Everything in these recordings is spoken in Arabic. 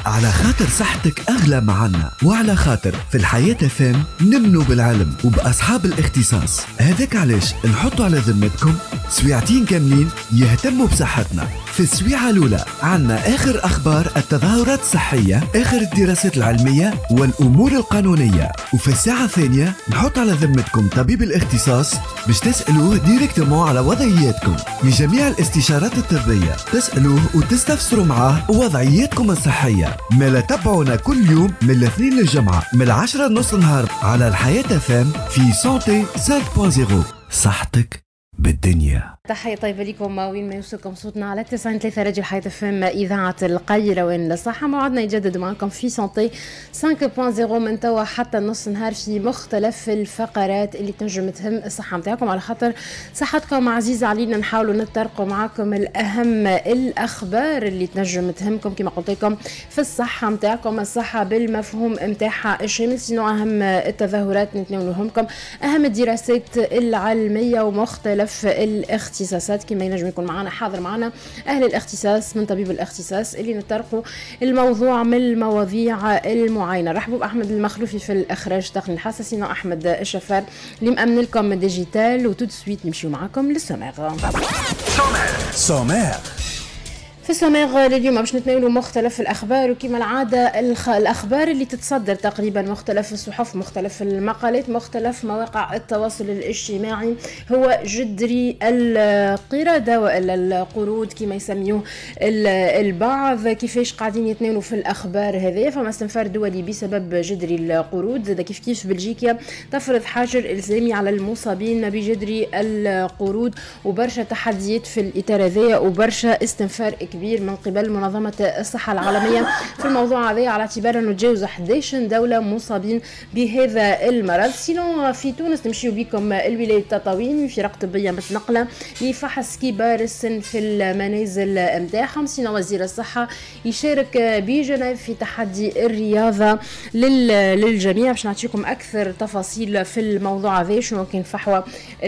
على خاطر صحتك أغلى معنا، وعلى خاطر في الحياة فام نمنوا بالعلم وبأصحاب الاختصاص. هذاك علاش نحطوا على ذمتكم سويعتين كاملين يهتموا بصحتنا. في السويعة الأولى عنا آخر أخبار التظاهرات الصحية، آخر الدراسات العلمية والأمور القانونية. وفي الساعة الثانية نحط على ذمتكم طبيب الاختصاص باش تسألوه ديريكتومون على وضعياتكم. لجميع الاستشارات الطبية تسألوه وتستفسروا معاه وضعياتكم الصحية. مالا تابعونا كل يوم من الاثنين للجمعة من 10 نص النهار على الحياة فام في سانتي 5.0. صحتك بالدنيا. تحية طيبة لكم وين ما يوصلكم صوتنا على 93 راديو الحياة فم إذاعة القاهرة وين الصحة. موعدنا يجدد معكم في سانتي 5.0 من توا حتى نص نهار في مختلف الفقرات اللي تنجم تهم الصحة متاعكم، على خاطر صحتكم عزيزة علينا. نحاولوا نتطرقوا معكم الأهم الأخبار اللي تنجم تهمكم كما قلت لكم في الصحة متاعكم، الصحة بالمفهوم متاعها الشامل. سينو أهم التظاهرات نتناولوهمكم، أهم الدراسات العلمية ومختلف الاختصاصات. كما ينجم يكون معنا حاضر معنا أهل الاختصاص من طبيب الاختصاص اللي نطرقوا الموضوع من المواضيع المعينة. رحبوا بأحمد المخلوفي في الإخراج تقني الحساسينو أحمد الشفار اللي مأمن لكم ديجيتال. وتود سويت نمشيو معكم للسومير. في السومير لليوم باش نتناولوا مختلف الأخبار، وكما العادة الأخبار اللي تتصدر تقريبا مختلف الصحف، مختلف المقالات، مختلف مواقع التواصل الاجتماعي هو جدري القردة وإلا القرود كما يسميوه البعض. كيفاش قاعدين يتناولوا في الأخبار هذه؟ فما استنفار دولي بسبب جدري القرود. زاد كيف بلجيكا تفرض حجر إلزامي على المصابين بجدري القرود، وبرشا تحديات في الإطار هذايا وبرشا استنفار كبير من قبل منظمة الصحة العالمية في الموضوع هذا، على اعتبار أنه تجاوز 11 دولة مصابين بهذا المرض. سينو في تونس نمشيو بكم الولاية التطاوين، فرق طبية متنقلة لفحص كبار السن في المنازل متاعهم. سينو وزير الصحة يشارك بجنيف في تحدي الرياضة للجميع. باش نعطيكم أكثر تفاصيل في الموضوع هذا، شنو كان فحوى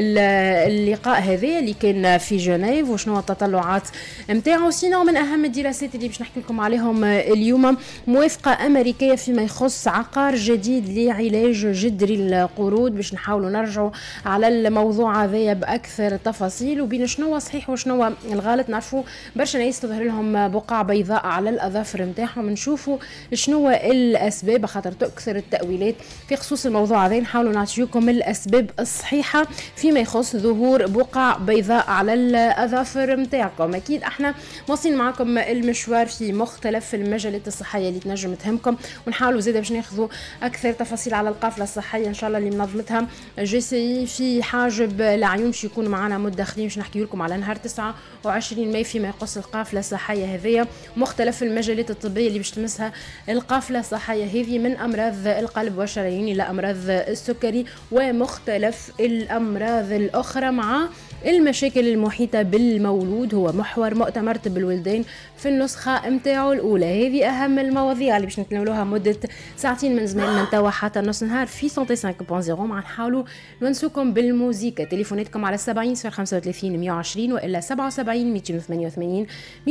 اللقاء هذا اللي كان في جنيف وشنو التطلعات متاعو. سينو من أهم الدراسات اللي باش نحكي لكم عليهم اليوم موافقة أمريكية فيما يخص عقار جديد لعلاج جدري القرود. باش نحاولوا نرجعوا على الموضوع هذايا بأكثر تفاصيل وبين شنو صحيح وشنو الغلط. نعرفوا برشا ناس تظهر لهم بقع بيضاء على الأظافر متاعهم، نشوفوا شنو الأسباب خاطر تكثر التأويلات في خصوص الموضوع هذا. نحاولوا نعطيكم الأسباب الصحيحة فيما يخص ظهور بقع بيضاء على الأظافر متاعكم. أكيد احنا واصلين معكم المشوار في مختلف المجالات الصحيه اللي تنجم تهمكم، ونحاولوا زاده باش ناخذوا اكثر تفاصيل على القافله الصحيه ان شاء الله اللي منظمتها جي في حاجب العيون. باش يكونوا معنا مداخلين باش نحكي لكم على نهار 29 ماي فيما يخص القافله الصحيه هذه، مختلف المجالات الطبيه اللي باش تمسها القافله الصحيه هذه، من امراض القلب والشرايين الى امراض السكري ومختلف الامراض الاخرى، مع المشاكل المحيطه بالمولود. هو محور مؤتمر طب الوالدين في النسخة متاعو الأولى. هذه أهم المواضيع اللي باش نتناولوها مدة ساعتين من زمان من توا حتى نص نهار في سانتي 5.0. مع نحاولوا نونسوكم بالموسيقى. تليفوناتكم على 70 035 120 وإلا 77 288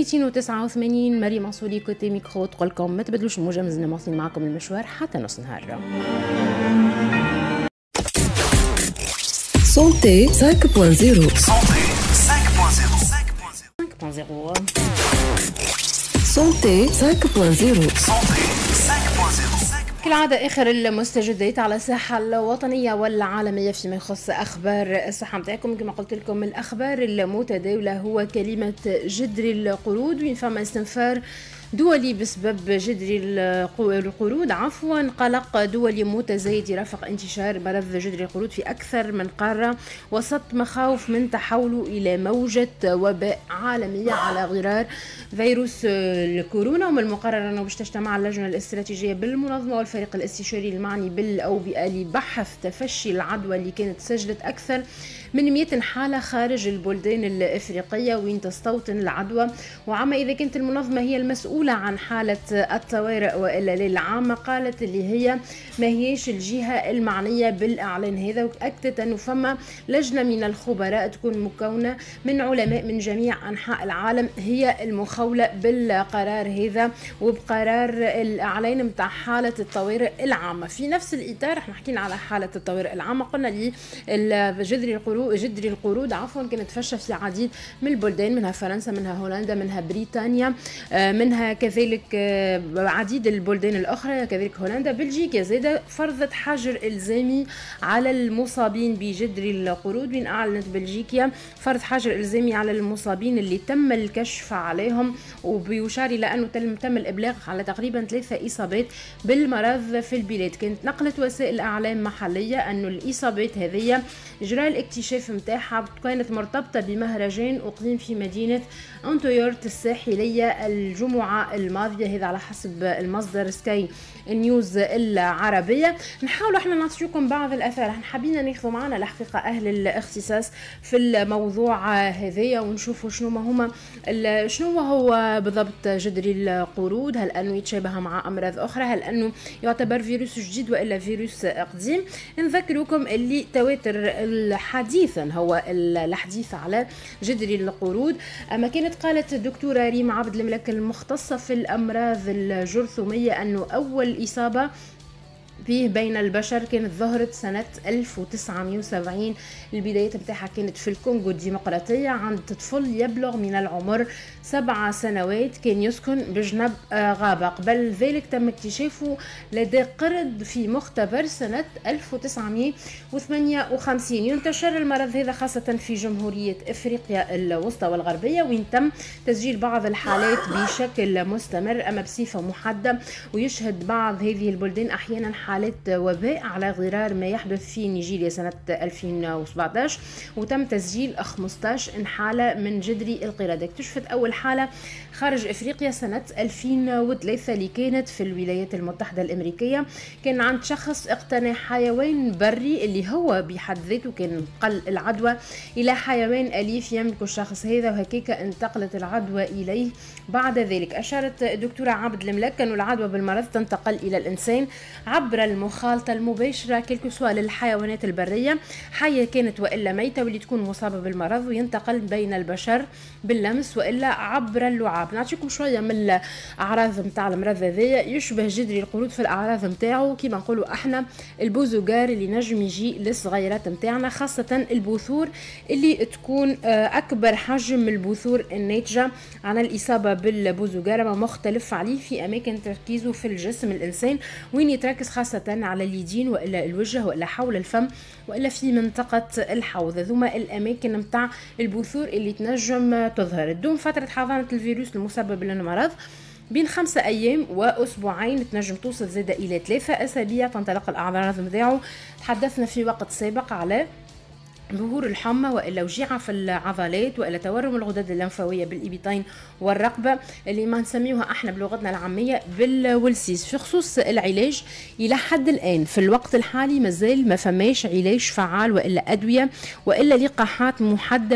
289. مريم منصوري كوتي ميكرو تقول لكم ما تبدلوش الموجة، مازلنا مواصلين معكم المشوار حتى نص نهار. سانتي 5.0. سانتي 5.0. كالعادة آخر المستجدات على الساحة الوطنية والعالمية فيما يخص أخبار الصحة متاعكم. كما قلت لكم الأخبار المتداولة هو كلمة جدري القرود، وين فما استنفار دولي بسبب جدري القرود. قلق دولي متزايد يرافق انتشار مرض جدري القرود في أكثر من قارة، وسط مخاوف من تحوله إلى موجة وباء عالمية على غرار فيروس الكورونا. ومن المقرر أنه باش تجتمع اللجنة الاستراتيجية بالمنظمة والفريق الاستشاري المعني بالأوبئة لبحث تفشي العدوى اللي كانت سجلت أكثر من 100 حالة خارج البلدان الإفريقية وين تستوطن العدوى. وعما إذا كانت المنظمة هي المسؤولة عن حالة الطوارئ وإلا للعامة، قالت اللي هي ما هيش الجهة المعنية بالإعلان هذا، وأكدت أنه فما لجنة من الخبراء تكون مكونة من علماء من جميع أنحاء العالم هي المخولة بالقرار هذا وبقرار الإعلان متاع حالة الطوارئ العامة. في نفس الإطار احنا حكينا على حالة الطوارئ العامة، قلنا لي جدري القرود كانت فشة في عديد من البلدان، منها فرنسا، منها هولندا، منها بريطانيا، منها كذلك عديد البلدان الأخرى، كذلك هولندا. بلجيكا زادة فرضت حجر إلزامي على المصابين بجدري القرود، بين أعلنت بلجيكا فرض حجر إلزامي على المصابين اللي تم الكشف عليهم، وبيشار إلى أنه تم الإبلاغ على تقريبا 3 إصابات بالمرض في البلاد. كانت نقلت وسائل أعلام محلية أنه الإصابات هذه إجراء الاكتشاف متاعها كانت مرتبطة بمهرجان أقيم في مدينة أنتويورت الساحلية الجمعة الماضية، هذا على حسب المصدر سكاي نيوز العربية. نحاول احنا نعطيكم بعض الأثار، احنا حابين ناخذ معنا الحقيقة أهل الاختصاص في الموضوع هذايا ونشوفوا شنو هو بالضبط جدري القرود، هل أنه يتشابه مع أمراض أخرى، هل أنه يعتبر فيروس جديد وإلا فيروس قديم. نذكركم اللي تواتر حديثا هو الحديث على جدري القرود. أما كانت قالت الدكتورة ريم عبد الملك المختصة في الأمراض الجرثومية أنه أول إصابة به بين البشر كانت ظهرت سنة 1970. البداية متاعها كانت في الكونغو الديمقراطية عند طفل يبلغ من العمر 7 سنوات، كان يسكن بجنب غابة. قبل ذلك تم اكتشافه لدى قرد في مختبر سنة 1958. ينتشر المرض هذا خاصة في جمهورية إفريقيا الوسطى والغربية، وين تم تسجيل بعض الحالات بشكل مستمر أما بصفة محددة، ويشهد بعض هذه البلدان أحيانا حالات وباء على غرار ما يحدث في نيجيريا سنة 2017، وتم تسجيل 15 حالة من جدري القردة. اكتشفت أول حالة خارج إفريقيا سنة 2003 اللي كانت في الولايات المتحدة الأمريكية. كان عند شخص اقتنى حيوان بري اللي هو بحد ذاته كان نقل العدوى إلى حيوان أليف يملك الشخص هذا، وهكيك انتقلت العدوى إليه. بعد ذلك أشارت الدكتورة عبد الملك أن العدوى بالمرض تنتقل إلى الإنسان عبر المخالطة المباشرة كالكسوة للحيوانات البرية، حية كانت وإلا ميتة واللي تكون مصابة بالمرض، وينتقل بين البشر باللمس وإلا عبر اللعاب. نعطيكم شوية من الأعراض متاع المرض هذايا. يشبه جدري القرود في الأعراض متاعه كما نقولوا احنا البوزوغار اللي نجم يجي للصغيرات متاعنا، خاصة البثور اللي تكون أكبر حجم من البثور الناتجة عن الإصابة بالبوزوغار، ما مختلف عليه في أماكن تركيزه في الجسم الإنسان، وين يتركز خاصة على اليدين وإلا الوجه وإلا حول الفم وإلا في منطقة الحوض. ذوما الأماكن متاع البثور اللي تنجم تظهر. تدوم فترة حضانة الفيروس المسبب للمرض بين 5 أيام وأسبوعين، تنجم توصل زادة إلى 3 أسابيع تنطلق الأعراض متاعه. تحدثنا في وقت سابق على ظهور الحمى وإلا وجيعة في العضلات وإلا تورم الغدد اللمفاوية بالإبطين والرقبة اللي ما نسميوها احنا بلغتنا العامية بالولسيس. في خصوص العلاج إلى حد الآن في الوقت الحالي مازال ما فماش علاج فعال وإلا أدوية وإلا لقاحات محددة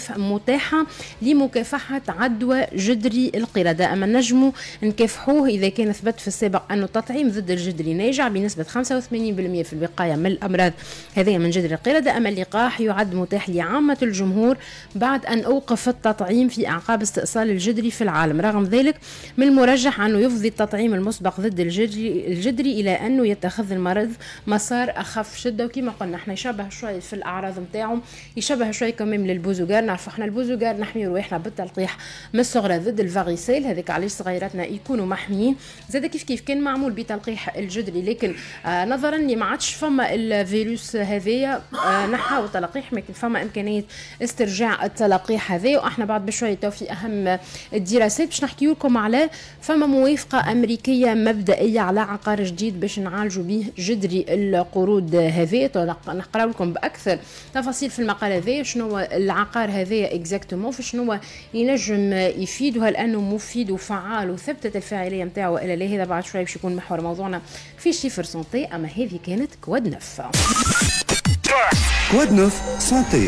متاحة لمكافحة عدوى جدري القردة. أما نجموا نكافحوه إذا كان ثبت في السابق أنه التطعيم ضد الجدري ناجع بنسبة 85% في الوقاية من الأمراض هذه من جدري القردة. أما اللقاح يعد متاح لعامة الجمهور بعد أن أوقف التطعيم في أعقاب استئصال الجدري في العالم. رغم ذلك من المرجح أنه يفضي التطعيم المسبق ضد الجدري إلى أنه يتخذ المرض مسار أخف شدة. وكما قلنا احنا يشبه شوي في الأعراض متاعهم، يشبه شوي كمان للبوزوغار. نعرف احنا البوزوغار نحمي رواحنا بالتلقيح من الصغرى ضد الفاغيسيل، هذاك علاش صغيراتنا يكونوا محميين. زاد كيف كان معمول بتلقيح الجدري، لكن نظرا اللي ما عادش فما الفيروس هذايا نحاول تلقيح، لكن فما إمكانية استرجاع التلقيح هذا. وإحنا بعد بشوية تو في أهم الدراسات باش نحكي لكم على فما موافقة أمريكية مبدئية على عقار جديد باش نعالجوا به جدري القرود هذا. نقرأ لكم بأكثر تفاصيل في المقال هذا شنو هو العقار هذا اكزاكتومون، شنو ينجم يفيد وهل أنه مفيد وفعال وثبتت الفاعلية نتاعو إلا لا. هذا بعد شوية باش يكون محور موضوعنا في شيفر سونتي. أما هذه كانت كواد نف. كواد نوف سانتي.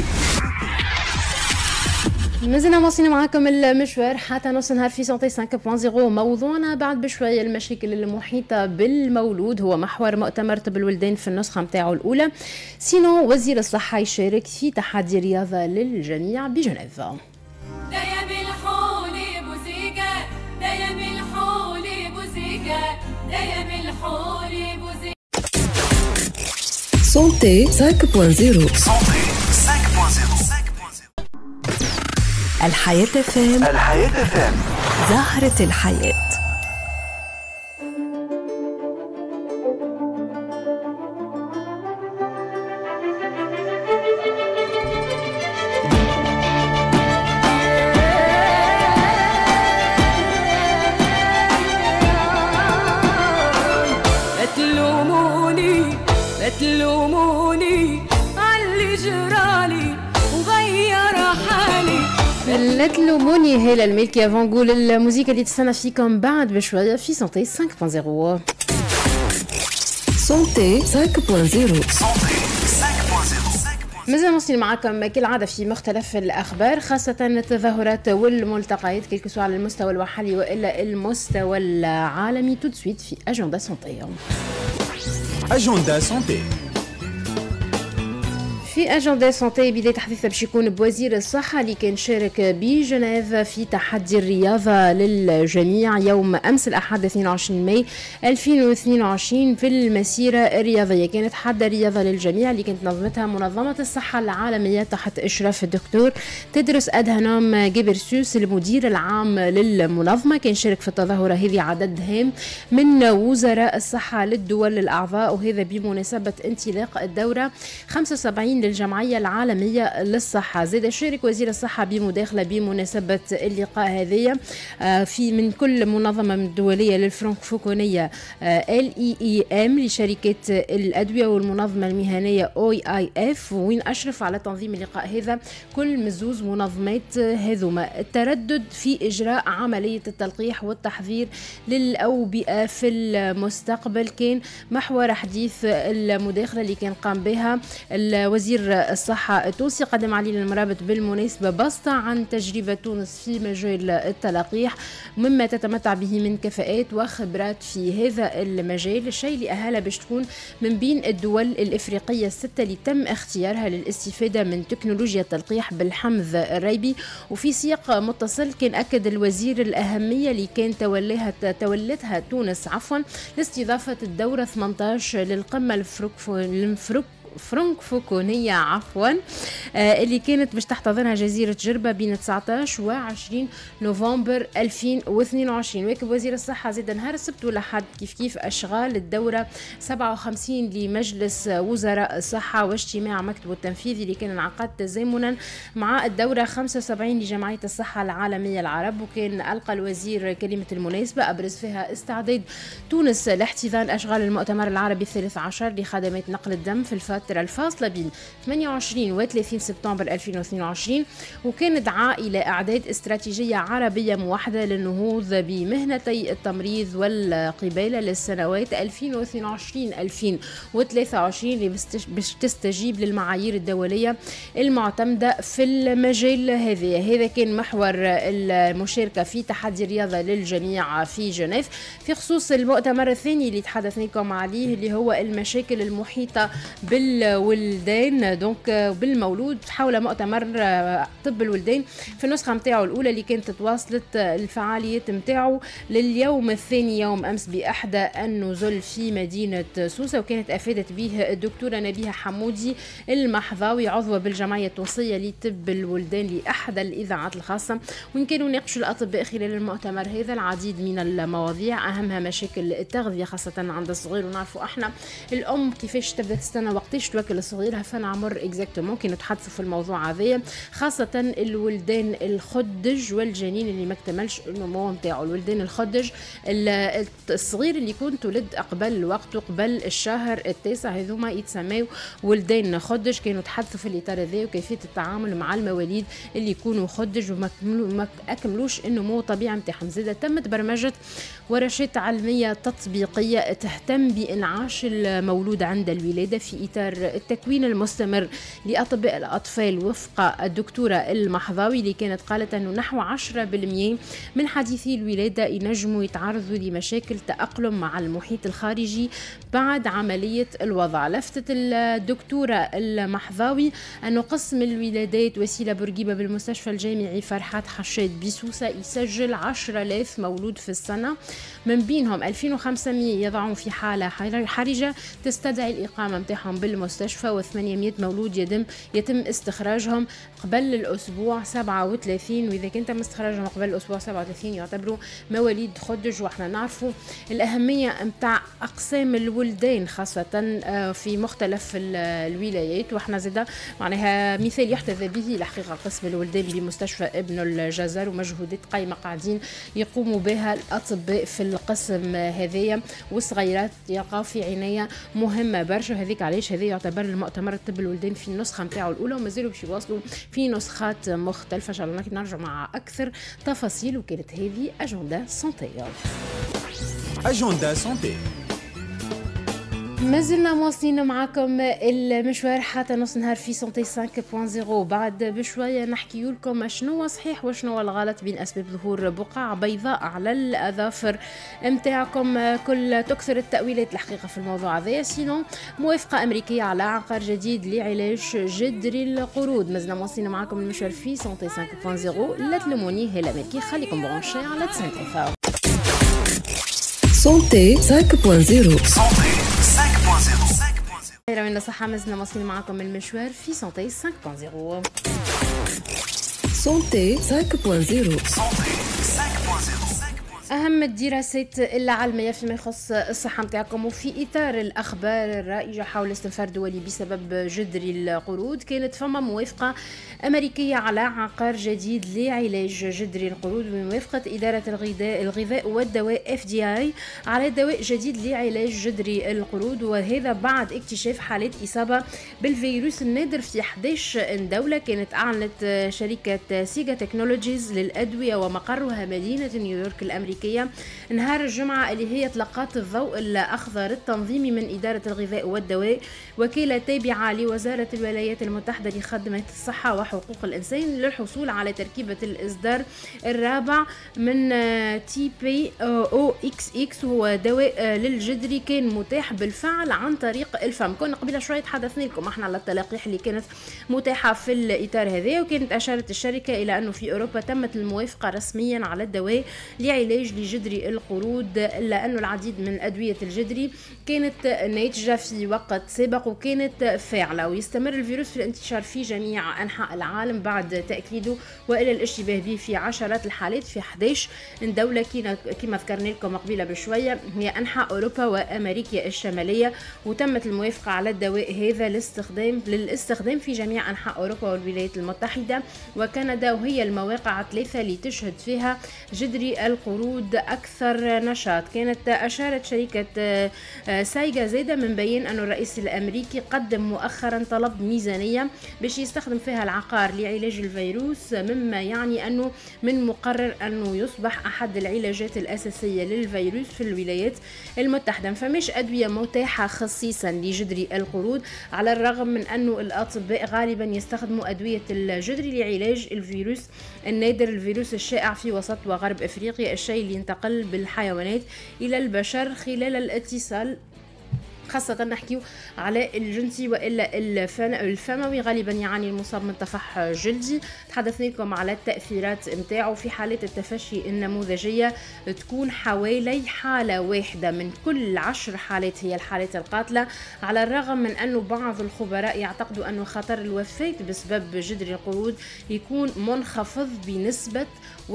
مازلنا واصلين معاكم المشوار حتى نص نهار في سانتي 5.0. موضوعنا بعد بشويه المشاكل المحيطه بالمولود هو محور مؤتمر طب الولدان في النسخه متاعه الاولى. سينو وزير الصحه يشارك في تحدي الرياضه للجميع بجنيف. سانتي 5.0. الحياة فام. الحياة فام. زهرة الحياة. لا تلوموني عاللي جرالي وغير حالي. لا تلوموني هيلا الملكي افون نقول الموسيقى اللي تستنى فيكم بعد بشويه في سانتي 5.0. سانتي 5.0. مازال نوصل معكم كالعادة في مختلف الأخبار، خاصة التظاهرات والملتقيات كل سواء على المستوى المحلي وإلا المستوى العالمي. تو سويت في أجندة سانتي. أجندة سانتي. في أجندة سانتي بداية حديثة باش يكون بوزير الصحة اللي كان شارك بجنيف في تحدي الرياضة للجميع يوم أمس الأحد 22 ماي 2022 في المسيرة الرياضية. كانت تحدي الرياضة للجميع اللي كانت نظمتها منظمة الصحة العالمية تحت إشراف الدكتور تدرس أدهانوم جيبرسوس المدير العام للمنظمة. كان شارك في التظاهرة هذه عدد هام من وزراء الصحة للدول الأعضاء، وهذا بمناسبة انطلاق الدورة 75 للجمعية العالمية للصحة. زاد شارك وزير الصحة بمداخلة بمناسبة اللقاء هذه في من كل منظمة دولية للفرنكفونية LEEM لشركة الأدوية والمنظمة المهنية OIF، وين أشرف على تنظيم اللقاء هذا كل مزوز منظمات هذوما. التردد في إجراء عملية التلقيح والتحذير للأوبئة في المستقبل كان محور حديث المداخلة اللي كان قام بها وزير الصحة التونسي. قدم علي المرابط بالمناسبة بسطة عن تجربة تونس في مجال التلقيح مما تتمتع به من كفاءات وخبرات في هذا المجال، الشيء اللي أهلها باش تكون من بين الدول الإفريقية الستة اللي تم اختيارها للاستفادة من تكنولوجيا التلقيح بالحمض الريبي. وفي سياق متصل كان أكد الوزير الأهمية اللي كان تولتها تونس لاستضافة الدورة 18 للقمة فرنكفونية اللي كانت باش تحتضنها جزيرة جربة بين 19 و 20 نوفمبر 2022. واكب وزير الصحة زاد نهار السبت والأحد كيف أشغال الدورة 57 لمجلس وزراء الصحة واجتماع مكتبه التنفيذي اللي كان انعقد تزامنا مع الدورة 75 لجمعية الصحة العالمية العرب. وكان ألقى الوزير كلمة المناسبة أبرز فيها استعداد تونس لاحتضان أشغال المؤتمر العربي 13 لخدمات نقل الدم في الفترة الفاصلة بين 28 و 30 سبتمبر 2022، وكان دعا إلى إعداد استراتيجية عربية موحدة للنهوض بمهنتي التمريض والقبالة للسنوات 2022-2023 باش تستجيب للمعايير الدولية المعتمدة في المجال هذا كان محور المشاركة في تحدي الرياضة للجميع في جنيف. في خصوص المؤتمر الثاني اللي تحدثناكم عليه اللي هو المشاكل المحيطة بالولدان دونك بالمولود حول مؤتمر طب الولدان في النسخة متاعه الأولى اللي كانت تواصلت الفعاليات متاعه لليوم الثاني يوم أمس بأحدى النزل في مدينة سوسة. وكانت أفادت به الدكتورة نبيهة حمودي المحظاوي عضوة بالجمعية التونسية لطب الولدان لأحدى الإذاعات الخاصة، وإن كانوا ناقشوا الأطباء خلال المؤتمر هذا العديد من المواضيع أهمها مشاكل التغذية خاصة عند الصغير. ونعرفوا احنا الأم كيفاش تبدأ تستنى وقتاش توكل صغيرها فنعمر اكزاكتومون كانوا تحدثوا في الموضوع هذا، خاصة الولدان الخدج والجنين اللي ما اكتملش النمو نتاعو. الولدان الخدج الصغير اللي يكون تولد قبل الوقت وقبل الشهر التاسع هذوما يتسموا ولدان خدج. كانوا تحدثوا في الاطار هذا وكيفيه التعامل مع المواليد اللي يكونوا خدج وما اكملوش النمو الطبيعي نتاعهم. زاد تمت برمجه ورشات علميه تطبيقيه تهتم بانعاش المولود عند الولاده في اطار التكوين المستمر لأطباء الأطفال وفق الدكتورة المحظاوي اللي كانت قالت أنه نحو 10% من حديثي الولادة ينجموا يتعرضوا لمشاكل تأقلم مع المحيط الخارجي بعد عملية الوضع. لفتت الدكتورة المحظاوي أنه قسم الولادات وسيلة بورقيبة بالمستشفى الجامعي فرحات حشاد بسوسة يسجل 10,000 مولود في السنة، من بينهم 2500 يضعون في حالة حرجة تستدعي الإقامة متاعهم بالمستشفى، و800 مولود يتم استخراجهم قبل الأسبوع 37، وإذا كنت استخراجهم قبل الأسبوع 37 يعتبروا مواليد خدج. وإحنا نعرفوا الأهمية متاع أقسام الولدين خاصة في مختلف الولايات، وإحنا زدا معناها مثال يحتذى به الحقيقة قسم الولدين بمستشفى ابن الجزر، ومجهودات قايمة قاعدين يقوموا بها الأطباء في القسم هذايا، والصغيرات يقع في عناية مهمة برشا. هذيك علاش هذا يعتبر المؤتمر الطب الولدين في النسخة متاعه الأولى، ومازالوا باش يواصلوا في نسخات مختلفة. إن شاء الله نرجع مع أكثر تفاصيل. وكانت هذه أجندة سونتي. أجندة سونتي. مازلنا مواصلين معكم المشوار حتى نص نهار في سونتي 5.0. بعد بشوية نحكي لكم شنو صحيح وشنو الغلط بين أسباب ظهور بقع بيضاء على الأظافر متاعكم. كل تكثر التأويلات الحقيقة في الموضوع هذا. سينو موافقة أمريكية على عقار جديد لعلاج جدري القرود. مازلنا مواصلين معكم المشوار في سونتي 5.0. لا تلوموني هلا مالكي، خليكم برونشي على تسنتي. سونتي 5.0. من الصحة مازلنا مواصلين معكم المشوار في سونتي 5.0. سونتي 5.0. أهم الدراسات العلمية فيما يخص الصحة متاعكم. وفي إطار الأخبار الرائجة حول استنفار دولي بسبب جدري القرود، كانت فما موافقة أمريكية على عقار جديد لعلاج جدري القرود بموافقة إدارة الغذاء والدواء FDI على دواء جديد لعلاج جدري القرود، وهذا بعد اكتشاف حالات إصابة بالفيروس النادر في 11 دولة. كانت أعلنت شركة سيجا تكنولوجيز للأدوية ومقرها مدينة نيويورك الأمريكية نهار الجمعة اللي هي تلقت الضوء الأخضر التنظيمي من إدارة الغذاء والدواء، وكيلة تابعة لوزارة الولايات المتحدة لخدمة الصحة وحقوق الإنسان، للحصول على تركيبة الإصدار الرابع من TPOXX. هو دواء للجدري كان متاح بالفعل عن طريق الفم. كنا قبل شوية تحدثنا لكم احنا على التلقيح اللي كانت متاحة في الإطار هذا، وكانت أشارت الشركة إلى أنه في أوروبا تمت الموافقة رسميا على الدواء لعلاج لجدري القرود، إلا أنه العديد من أدوية الجدري كانت ناتجة في وقت سابق وكانت فاعلة، ويستمر الفيروس في الانتشار في جميع أنحاء العالم بعد تأكيده وإلى الاشتباه به في عشرات الحالات في 11 دولة كما ذكرنا لكم قبيلة بشوية، هي أنحاء أوروبا وأمريكا الشمالية. وتمت الموافقة على الدواء هذا للاستخدام في جميع أنحاء أوروبا والولايات المتحدة وكندا، وهي المواقع 3 اللي تشهد فيها جدري القرود أكثر نشاط. كانت أشارت شركة سايجا زيدا من بين أن الرئيس الأمريكي قدم مؤخرا طلب ميزانية باش يستخدم فيها العقار لعلاج الفيروس، مما يعني أنه من مقرر أنه يصبح أحد العلاجات الأساسية للفيروس في الولايات المتحدة. فمش أدوية متاحة خصيصا لجدري القرود، على الرغم من أنه الأطباء غالبا يستخدموا أدوية الجدري لعلاج الفيروس النادر، الفيروس الشائع في وسط وغرب أفريقيا، الشيء اللي ينتقل بالحيوانات إلى البشر خلال الاتصال، خاصة نحكيو على الجنسي وإلا الفموي. غالبا يعني المصاب من طفح جلدي. تحدثنا لكم على التأثيرات متاعه في حالات التفشي النموذجية، تكون حوالي حالة واحدة من كل 10 حالات هي الحالات القاتلة، على الرغم من أنه بعض الخبراء يعتقدوا أنه خطر الوفاة بسبب جدري القرود يكون منخفض بنسبة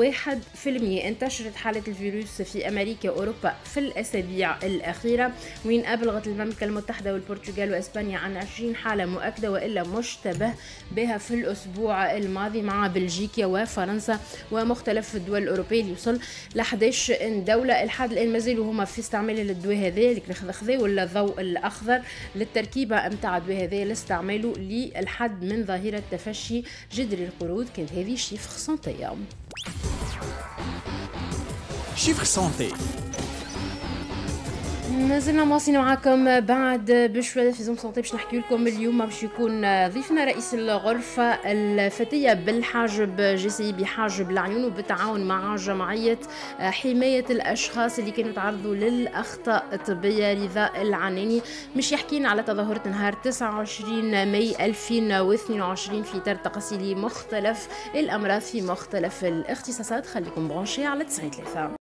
1%. انتشرت حالة الفيروس في أمريكا وأوروبا في الأسابيع الأخيرة، وين أبلغت المملكة المتحدة والبرتغال وإسبانيا عن 20 حالة مؤكدة وإلا مشتبه بها في الأسبوع الماضي، مع بلجيكا وفرنسا ومختلف الدول الأوروبية اللي يوصل ل 11 دولة. الحد الآن مازالوا هما في استعمال الدواء هذا اللي خذوا الضوء الأخضر للتركيبة متاع الدواء هذا لاستعماله للحد من ظاهرة تفشي جدري القرود. كانت هذه شيفر سونتي. شيفر سونتي. مازلنا مواصلين معاكم بعد بشوية في زوم سونتي باش نحكي لكم اليوم باش يكون ضيفنا رئيس الغرفة الفتية بالحاجب جسي بحاجب العيون وبالتعاون مع جمعية حماية الأشخاص اللي كانوا تعرضوا للأخطاء الطبية رضا العناني مش يحكينا على تظاهرة نهار 29 ماي 2022 في إطار تقصي مختلف الأمراض في مختلف الاختصاصات. خليكم برونشي على 93.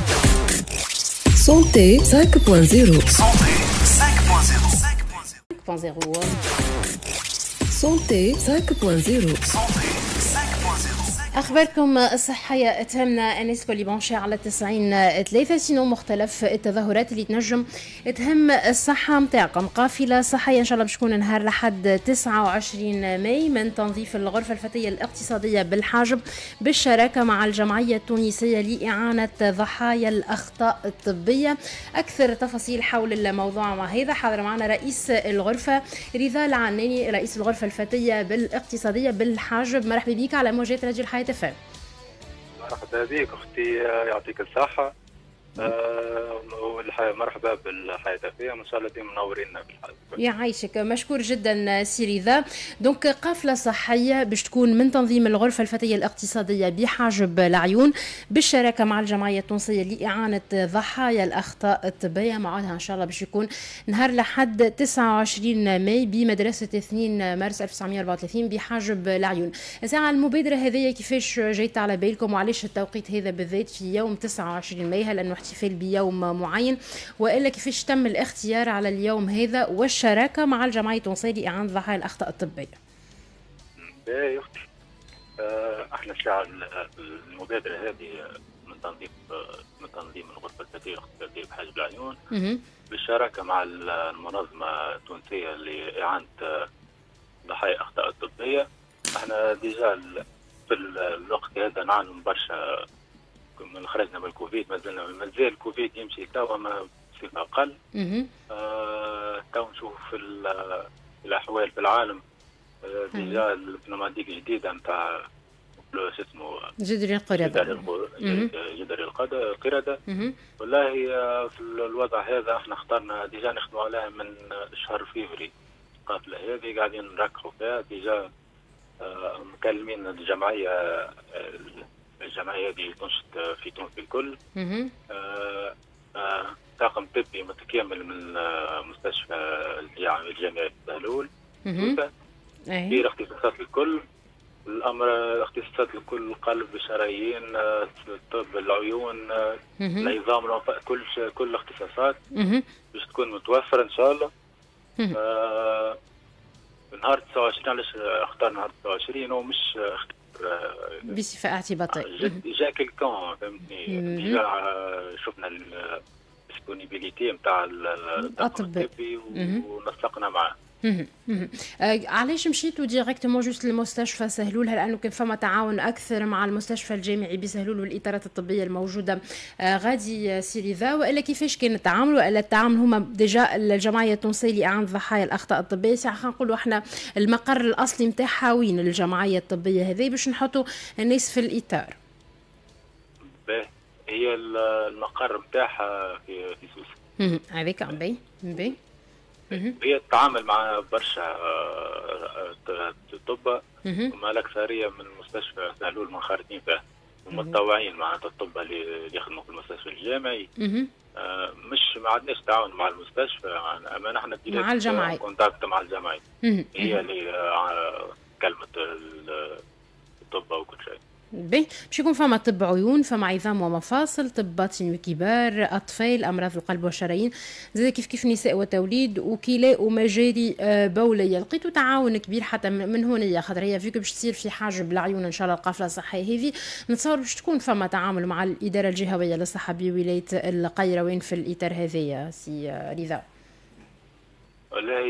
Santé 5.0. Santé 5.0. Santé 5.0. أخباركم الصحية تهمنا أنس كولي بونشي على 90 سينو مختلف التظاهرات اللي تنجم تهم الصحة متاعكم. قافلة صحية إن شاء الله باش تكون نهار لحد 29 ماي من تنظيف الغرفة الفتية الاقتصادية بالحاجب بالشراكة مع الجمعية التونسية لإعانة ضحايا الأخطاء الطبية. أكثر تفاصيل حول الموضوع مع هذا حاضر معنا رئيس الغرفة رضا العناني رئيس الغرفة الفتية بالاقتصادية بالحاجب. مرحبا بك على موجات راديو الحياة FM. مرحبا بك اختي يعطيك الصحة. مرحبا بالحياة فيها ان شاء الله ديما منورينا بالحياة. يعيشك مشكور جدا سي رضا. دونك قافله صحيه باش تكون من تنظيم الغرفه الفتيه الاقتصاديه بحاجب العيون بالشراكه مع الجمعيه التونسيه لاعانه ضحايا الاخطاء الطبيه. موعدها ان شاء الله باش يكون نهار لحد 29 ماي بمدرسه 2 مارس 1934 بحاجب العيون. ساعه المبادره هذه كيفاش جايت على بالكم وعلاش التوقيت هذا بالذات في يوم 29 ماي؟ هل انه احتفال بيوم معين والا كيفاش تم الاختيار على اليوم هذا والشراكه مع الجمعيه التونسيه لاعانه ضحايا الاخطاء الطبيه؟ باهي اختي، احنا شاعر المبادره هذه من تنظيم الغرفه الفتيه الاقتصاديه بحاجب العيون بالشراكه مع المنظمه التونسيه لاعانه ضحايا الاخطاء الطبيه. احنا ديجا في الوقت هذا نعانوا برشا من خرجنا من الكوفيد، مازال الكوفيد يمشي توا ما بصفه اقل. تو نشوف في الاحوال في العالم ديجا البنماذج الجديده نتاع شو اسمه جدري القردة القردة. والله في الوضع هذا احنا اخترنا ديجا نخدموا عليها من شهر فيفري. القافله هذه قاعدين نركحوا فيها ديجا، مكلمين الجمعيه هذه تنشط في تونس الكل. طاقم طبي متكامل من مستشفى الجامعي بهلول في الاختصاصات الكل. الامر الاختصاصات الكل قلب شرايين طب العيون العظام كل الاختصاصات باش تكون متوفره ان شاء الله. نهار 29 علاش اختار نهار 29 ومش بصفه اعتباطيه؟ جا كيلكون فهمتني، جا شفنا الديسبونيبيليتي نتاع الطاقم الطبي ونسقنا معاه. علاش مشيتوا ديريكتومون جوست للمستشفى سهلول؟ هل انه كان فما تعاون اكثر مع المستشفى الجامعي بسهلول والاطارات الطبيه الموجوده غادي سي رضا، والا كيفاش كان التعامل؟ والا التعامل هما ديجا الجمعيه التونسيه لاعانه ضحايا الاخطاء الطبيه، خلينا نقولوا احنا المقر الاصلي نتاعها وين الجمعيه الطبيه هذه باش نحطوا الناس في الاطار؟ هي المقر نتاعها في سوسه. هذيك عم بي هي تتعامل مع برشا طب وما الأكثرية من مستشفى سهلول منخرطين فيه ومتطوعين مع الطب اللي يخدموا في المستشفى الجامعي. مش ما عندناش تعاون مع المستشفى، اما نحن مع الجمعية كونتاكت مع الجمعية هي اللي كلمت الطب وكل شيء. باش يكون فما طب عيون، فما عظام ومفاصل، طب باطن وكبار، اطفال، امراض القلب والشرايين، زي كيف نساء وتوليد وكلاء ومجاري بوليه. لقيتوا تعاون كبير حتى من هنا، خاطر هي فيك باش تصير في حاجب العيون ان شاء الله القافله الصحيه هذه، نتصور باش تكون فما تعامل مع الاداره الجهويه للصحه بولايه القيروان في الاطار هذايا سي رضا. والله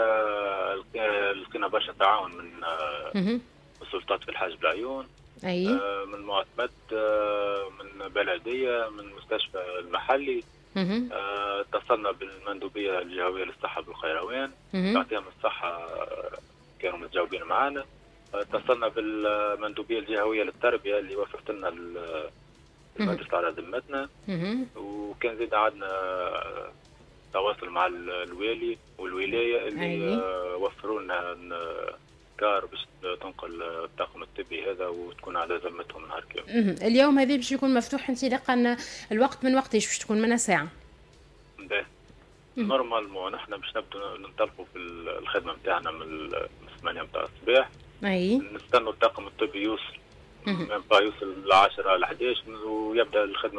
لقينا برشا تعاون من السلطات في الحاجب العيون، من معتمد، من بلدية، من مستشفى المحلي. اتصلنا بالمندوبية الجهوية للصحة بالقيروان، تعطيهم الصحة كانوا متجاوبين معنا. اتصلنا بالمندوبية الجهوية للتربية اللي وفرت لنا المدرسة على ذمتنا. وكان زيد عندنا التواصل مع الوالي والولايه اللي وفروا لنا كار باش تنقل الطاقم الطبي هذا وتكون على ذمتهم نهار كامل. اليوم هذا باش يكون مفتوح انطلاقا الوقت من وقتاش باش تكون منها ساعه؟ نورمالمون نحن باش نبدو ننطلقوا في الخدمه نتاعنا من 8 نتاع الصباح. نستنوا الطاقم الطبي يوصل يوصل ل 10 ل 11 ويبدا الخدمه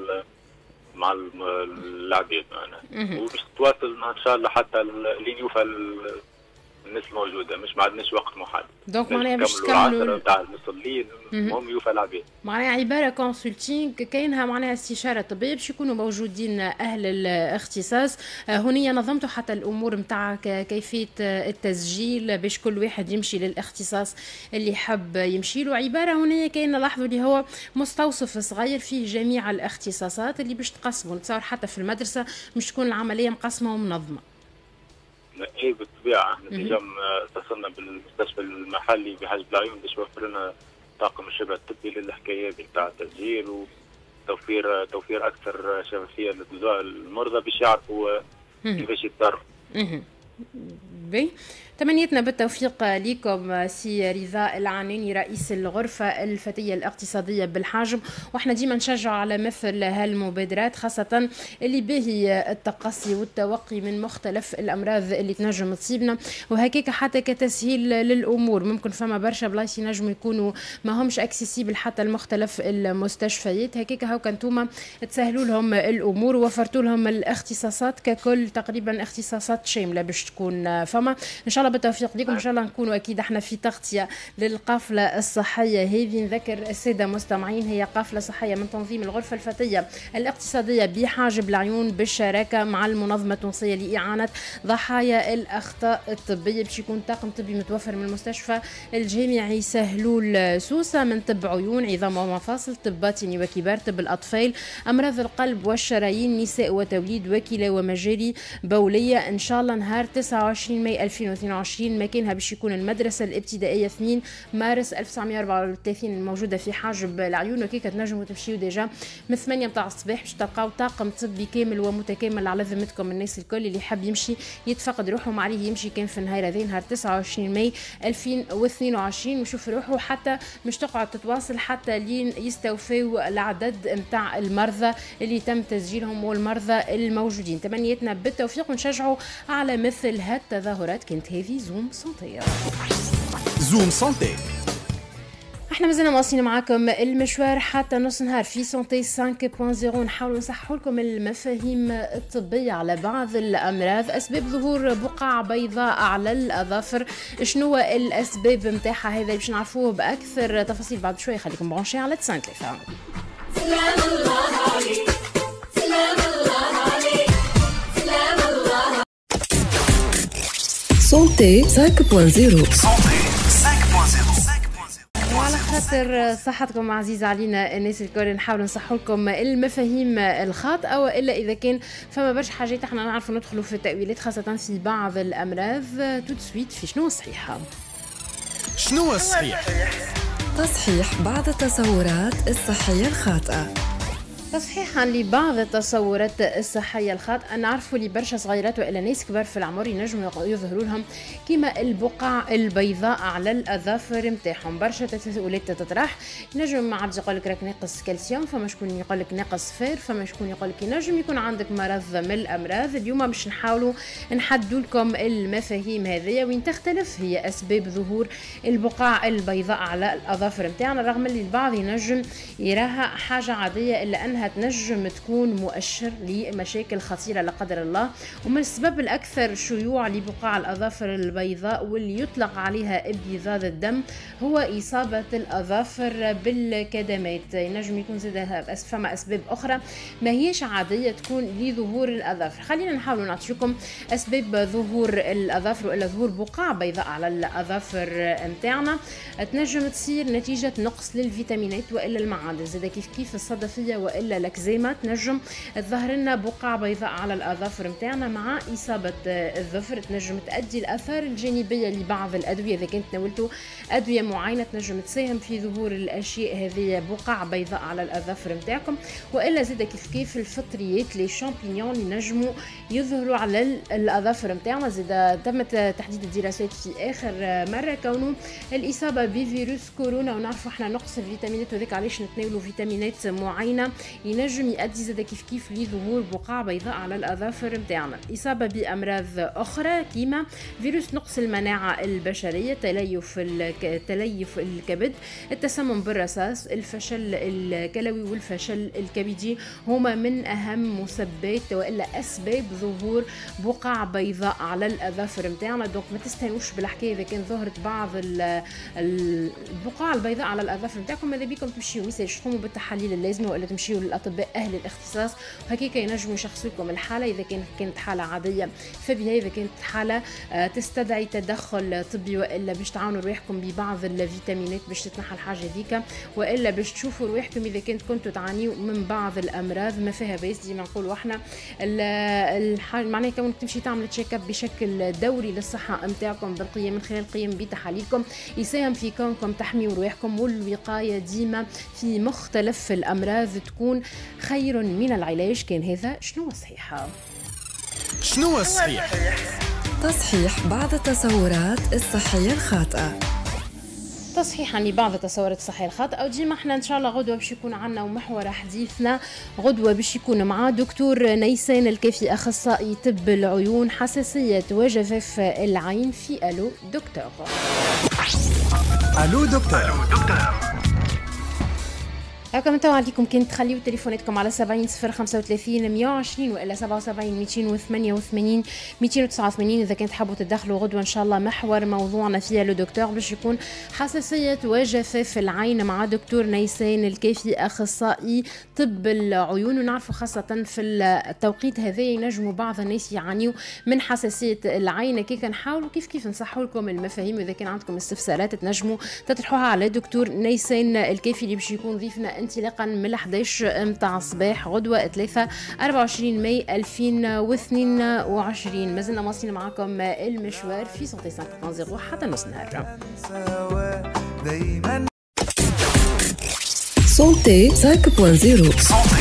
مع العباد معنا وباش تواصل ان شاء الله حتى لين يوفى الناس الموجوده، مش ما عندناش وقت محدد. دونك معناها باش تكملوا تاع المصلين المهم يوفى العباد. معناها عباره كونسلتينغ كاينها معناها استشاره طبيه باش يكونوا موجودين اهل الاختصاص. هنا نظمتوا حتى الامور نتاع كيفيه التسجيل باش كل واحد يمشي للاختصاص اللي حب يمشي له. عباره هنا كاين لاحظوا اللي هو مستوصف صغير فيه جميع الاختصاصات اللي باش تقسموا. نتصور حتى في المدرسه مش تكون العمليه مقسمه ومنظمه. ايه بالطبيعه احنا ديجا اتصلنا بالمستشفى المحلي بحاج العيون باش يوفر لنا طاقم الشبه الطبي للحكايه هذه نتاع التسجيل وتوفير اكثر شفافيه للمرضى باش يعرفوا كيفاش يتصرفوا. تمنيتنا بالتوفيق لكم سي رضا العناني رئيس الغرفة الفتية الاقتصادية بالحاجم. واحنا ديما نشجع على مثل هالمبادرات خاصة اللي باهي التقصي والتوقي من مختلف الأمراض اللي تنجم تصيبنا وهكاك حتى كتسهيل للأمور. ممكن فما برشا بلايص ينجموا يكونوا ما همش اكسيسيبل حتى لمختلف المستشفيات، هكاك هاو كنتوما تسهلوا لهم الأمور ووفرتوا لهم الاختصاصات ككل تقريبا اختصاصات شاملة باش تكون فما. إن شاء الله بالتوفيق لكم، ان شاء الله نكونوا اكيد احنا في تغطيه للقافله الصحيه هذه. نذكر الساده مستمعين هي قافله صحيه من تنظيم الغرفه الفتيه الاقتصاديه بحاجب العيون بالشراكه مع المنظمه التونسيه لاعانه ضحايا الاخطاء الطبيه. باش يكون طاقم طبي متوفر من المستشفى الجامعي سهلول سوسه من طب عيون عظام ومفاصل، طب باطني وكبار، طب الاطفال، امراض القلب والشرايين، نساء وتوليد وكلى ومجاري بوليه. ان شاء الله نهار 29 ماي 2022 مكانها باش يكون المدرسة الابتدائية 2 مارس 1934 الموجودة في حاجب العيون. وكيك تنجموا تمشيوا ديجا من 8 متاع الصباح باش تلقاو طاقم طبي كامل ومتكامل على ذمتكم. الناس الكل اللي حاب يمشي يتفقد روحه ما عليه يمشي كان في نهار هذا نهار 29 ماي 2022 ويشوف روحه حتى مش تقعد تتواصل حتى لين يستوفوا العدد نتاع المرضى اللي تم تسجيلهم والمرضى الموجودين. تمنيتنا بالتوفيق ونشجعوا على مثل هالتظاهرات. كانت هذه زوم سانتي. زوم سانتي. احنا مازلنا مواصلين معاكم المشوار حتى نص نهار في سانتي 5.0. نحاولوا نصحوا لكم المفاهيم الطبيه على بعض الامراض. اسباب ظهور بقع بيضاء على الاظافر، شنو الاسباب نتاعها؟ هذا باش نعرفوه باكثر تفاصيل بعد شوي. خليكم برونشي على 9 3. سلام الله عليك، سلام الله عليك، سلام الله. سانتي 5.0. وعلى خاطر صحتكم عزيزة علينا الناس الكل نحاول نصحوا لكم المفاهيم الخاطئة، والا اذا كان فما برشا حاجات احنا نعرفوا ندخلوا في التأويلات خاصة في بعض الامراض. تو سويت في شنو الصحيحة؟ شنو الصحيح؟ تصحيح بعض التصورات الصحية الخاطئة. تصحيحا لبعض التصورات الصحية الخاطئة. نعرفوا لي برشا صغيرات وإلا ناس كبار في العمر ينجموا يظهروا لهم كما البقع البيضاء على الأظافر نتاعهم. برشا تساؤلات تطرح. ينجم ما عاد يقول لك راك ناقص كالسيوم، فما شكون يقول لك ناقص فير، فما شكون يقول لك ينجم يكون عندك مرض من الأمراض. اليوم باش نحاولوا نحدوا لكم المفاهيم هذه وين تختلف هي أسباب ظهور البقع البيضاء على الأظافر نتاعنا، رغم اللي البعض ينجم يراها حاجة عادية إلا أنها تنجم تكون مؤشر لمشاكل خطيرة لا قدر الله. ومن السبب الأكثر شيوع لبقع الأظافر البيضاء واللي يطلق عليها ابيضاد الدم هو إصابة الأظافر بالكدمات. ينجم يكون زاد فما أسباب أخرى ما هيش عادية تكون لظهور الأظافر. خلينا نحاول نعطيكم أسباب ظهور الأظافر وإلا ظهور بقع بيضاء على الأظافر نتاعنا. تنجم تصير نتيجة نقص للفيتامينات وإلا المعادن، زاد كيف الصدفية وإلا والا لكزيما تنجم تظهر لنا بقع بيضاء على الاظافر نتاعنا مع اصابه الظفر، تنجم تؤدي الاثار الجانبيه لبعض الادويه. اذا كنت ناولتوا ادويه معينه تنجم تساهم في ظهور الاشياء هذه، بقع بيضاء على الاظافر نتاعكم. والا زاد كيف الفطريات لي شامبينيون اللي نجموا يظهروا على الاظافر نتاعنا. زاد تمت تحديد الدراسات في اخر مره كونه الاصابه بفيروس كورونا، ونعرفوا احنا نقص الفيتامينات وذاك علاش نتناولوا فيتامينات معينه ينجم يؤدي زاد كيف لظهور بقع بيضاء على الاظافر نتاعنا. اصابه بامراض اخرى كيما فيروس نقص المناعه البشريه، تليف الكبد، التسمم بالرصاص، الفشل الكلوي والفشل الكبدي هما من اهم مسببات والا اسباب ظهور بقع بيضاء على الاظافر نتاعنا. دونك ما تستهانوش بالحكايه اذا كان ظهرت بعض البقع البيضاء على الاظافر نتاعكم، ماذا بيكم تمشيو مثلا تقوموا بالتحاليل اللازمه والا تمشيو للاطباء اهل الاختصاص، وهكاك ينجموا يشخصوا لكم الحاله. اذا كانت حاله عاديه فبها، اذا كانت حاله تستدعي تدخل طبي والا باش تعاونوا رواحكم ببعض الفيتامينات باش تتنحى الحاجه ذيك، والا باش تشوفوا رواحكم اذا كنتوا تعانيوا من بعض الامراض ما فيها باس. ديما نقولوا احنا معناها كونك تمشي تعمل تشيك اب بشكل دوري للصحه نتاعكم بالقيم من خلال القيم بتحاليلكم يساهم في كونكم تحميوا رواحكم، والوقايه ديما في مختلف الامراض تكون خير من العلاج. كان هذا شنو صحيحه؟ شنو صحيح؟ تصحيح بعض التصورات الصحية الخاطئة. تصحيحا لبعض التصورات الصحية الخاطئة. وديما احنا ان شاء الله غدوة باش يكون عنا ومحور حديثنا غدوة باش يكون مع دكتور نيسان الكافي، اخصائي طب العيون، حساسية وجفاف العين في الو دكتور. الو دكتور. هاكم انتوا عليكم كنت تخليوا تليفوناتكم على 70 035 120 والا 77 288 289 اذا كنت حابوا تدخلوا غدوه ان شاء الله. محور موضوعنا فيها لو دكتور باش يكون حساسيه وجفاف العين مع دكتور نيسان الكافي، اخصائي طب العيون. ونعرفوا خاصه في التوقيت هذا ينجموا بعض الناس يعانيوا من حساسيه العين، كيف نحاولوا كيف نصحوا لكم المفاهيم. واذا كان عندكم استفسارات تنجموا تطرحوها على دكتور نيسان الكافي اللي باش يكون ضيفنا انطلاقا من 11 متاع الصباح غدوة 3 24 ماي 2022. مازلنا مواصلين معكم المشوار في صوتي 5.0 حتى نص نهار. صوتي 5.0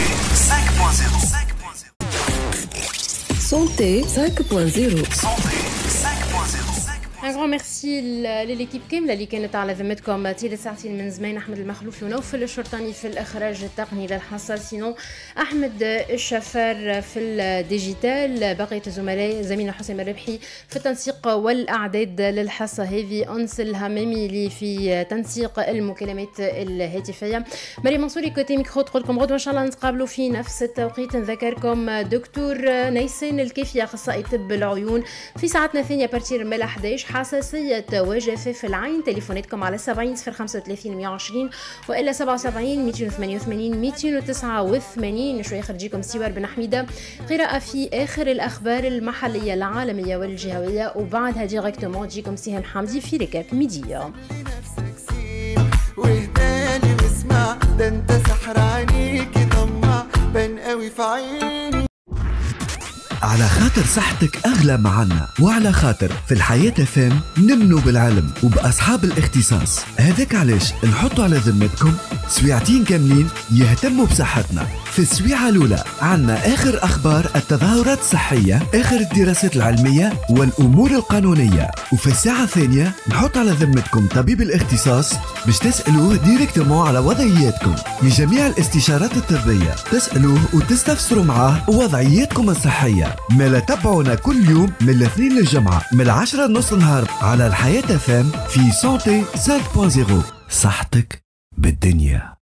صوتي 5.0 ان غران ميرسي لليكيب كامله اللي كانت على ذمتكم طيله ساعتين من زمان. احمد المخلوفي ونوفل الشرطاني في الاخراج التقني للحصاسينو، احمد الشفار في الديجيتال، بقيه الزملاء زميلنا حسام الربحي في التنسيق والاعداد للحصه هذه، انس الهمامي اللي في تنسيق المكالمات الهاتفيه، مريم منصوري كوتي ميكرو. تقول لكم غدوه ان شاء الله نتقابلوا في نفس التوقيت. نذكركم دكتور نيسان الكافي، اخصائي طب العيون، في ساعتنا الثانيه بارتير من 11 حساسية وجفاف العين. تليفوناتكم على 70 035 120 وإلا 77 288 289. شوية خرجيكم سوار بن حميدة، قراءة في آخر الأخبار المحلية العالمية والجهوية، وبعدها ديريكتومون تجيكم سهام حمدي في ركاب ميديا. وهداني واسمع، ده انت سحر عينيكي طمع بان قوي في عيني. على خاطر صحتك أغلى معنا، وعلى خاطر في الحياة فام نمنوا بالعلم وبأصحاب الاختصاص. هذاك علاش نحطوا على ذمتكم سويعتين كاملين يهتموا بصحتنا. في السويعة الأولى عنا آخر أخبار التظاهرات الصحية، آخر الدراسات العلمية والأمور القانونية. وفي الساعة الثانية نحط على ذمتكم طبيب الاختصاص باش تسألوه ديريكتومون على وضعياتكم. لجميع الاستشارات الطبية تسألوه وتستفسروا معاه وضعياتكم الصحية. ما تابعونا كل يوم من الاثنين للجمعة من 10 لنص النهار على الحياة فام في سونتي 5.0. صحتك بالدنيا.